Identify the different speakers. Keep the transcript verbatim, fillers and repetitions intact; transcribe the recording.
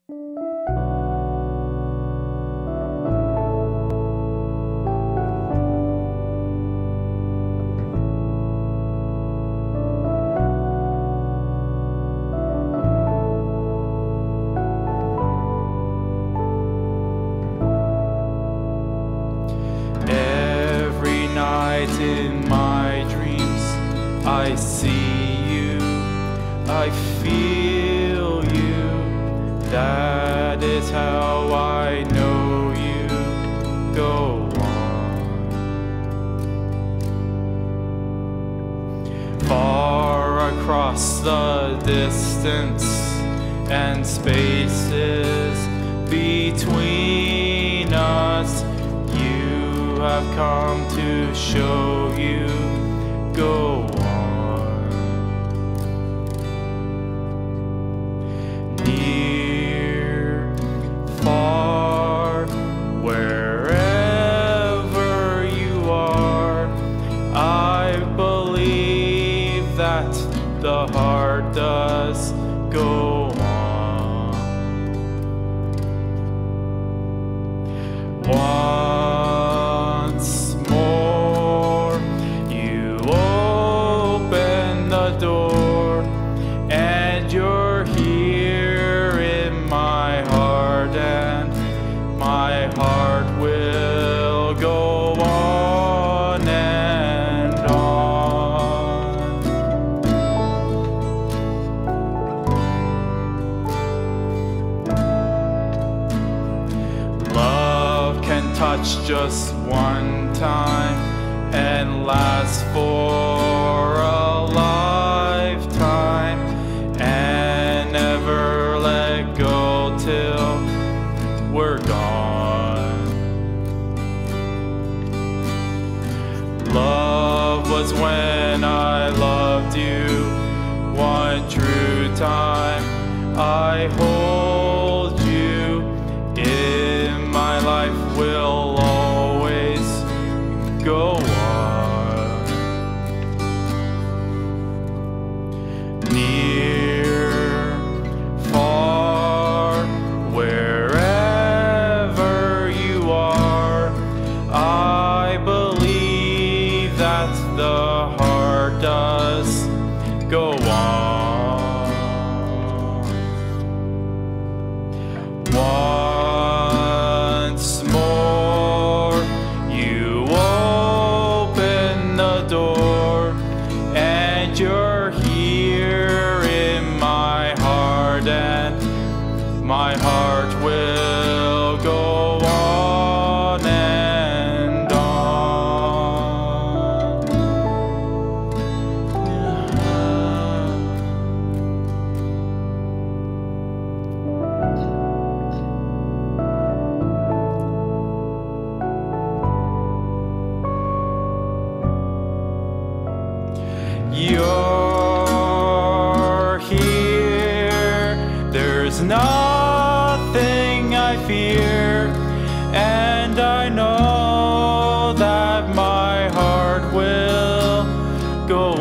Speaker 1: In my dreams I see you, I feel you, that is how I know you. Go on. Far across the distance and spaces between us, have come to show you. Go on. Near, far, wherever you are, I believe that the heart does go on. One door, and you're here in my heart, and my heart will go on and on. Love can touch just one time and last for a lifetime, and never let go till we're gone. Love was when I loved you one true time. I hold you in my life, will always go on. Near, far, wherever you are, I believe that the heart does go on. Once more, you open the door, and you're here in my heart, and my heart will go on and on. You're here, there's nothing I fear, and I know that my heart will go